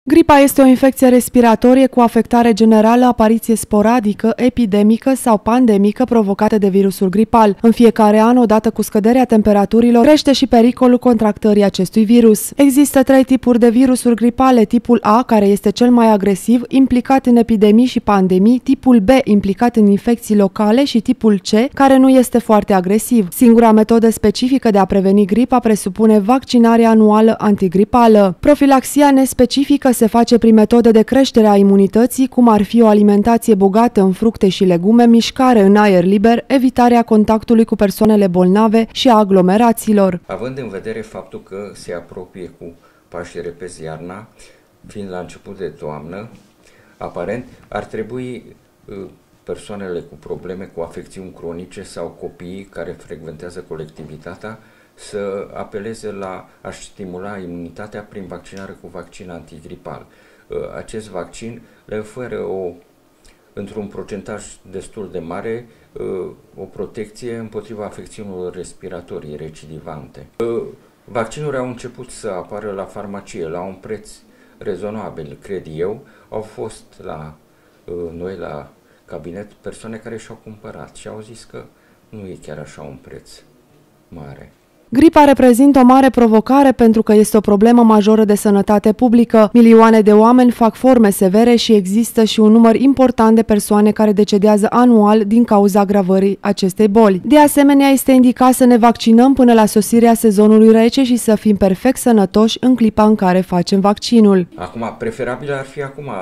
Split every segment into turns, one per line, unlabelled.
Gripa este o infecție respiratorie cu afectare generală, apariție sporadică, epidemică sau pandemică provocată de virusul gripal. În fiecare an, odată cu scăderea temperaturilor, crește și pericolul contractării acestui virus. Există 3 tipuri de virusuri gripale: tipul A, care este cel mai agresiv, implicat în epidemii și pandemii, tipul B, implicat în infecții locale, și tipul C, care nu este foarte agresiv. Singura metodă specifică de a preveni gripa presupune vaccinarea anuală antigripală. Profilaxia nespecifică se face prin metode de creștere a imunității, cum ar fi o alimentație bogată în fructe și legume, mișcare în aer liber, evitarea contactului cu persoanele bolnave și a aglomerațiilor.
Având în vedere faptul că se apropie cu pași repezi iarna, fiind la început de toamnă, aparent ar trebui persoanele cu probleme, cu afecțiuni cronice sau copiii care frecventează colectivitatea să apeleze la a stimula imunitatea prin vaccinare cu vaccin antigripal. Acest vaccin le oferă într-un procentaj destul de mare o protecție împotriva afecțiunilor respiratorii recidivante. Vaccinurile au început să apară la farmacie la un preț rezonabil, cred eu. Au fost la noi la cabinet persoane care și-au cumpărat și au zis că nu e chiar așa un preț mare.
Gripa reprezintă o mare provocare pentru că este o problemă majoră de sănătate publică. Milioane de oameni fac forme severe și există și un număr important de persoane care decedează anual din cauza agravării acestei boli. De asemenea, este indicat să ne vaccinăm până la sosirea sezonului rece și să fim perfect sănătoși în clipa în care facem vaccinul.
Acum, preferabil ar fi acum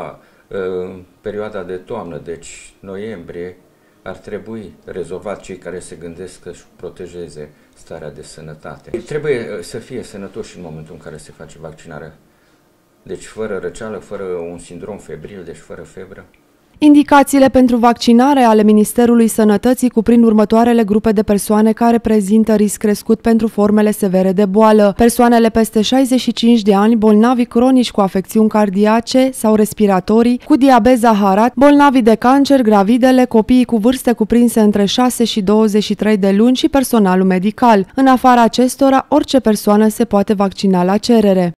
perioada de toamnă, deci noiembrie, ar trebui rezolvat cei care se gândesc să-și protejeze starea de sănătate. Trebuie să fie sănătoși în momentul în care se face vaccinarea. Deci fără răceală, fără un sindrom febril, deci fără febră.
Indicațiile pentru vaccinare ale Ministerului Sănătății cuprind următoarele grupe de persoane care prezintă risc crescut pentru formele severe de boală: persoanele peste 65 de ani, bolnavi cronici cu afecțiuni cardiace sau respiratorii, cu diabet zaharat, bolnavii de cancer, gravidele, copiii cu vârste cuprinse între 6 și 23 de luni și personalul medical. În afara acestora, orice persoană se poate vaccina la cerere.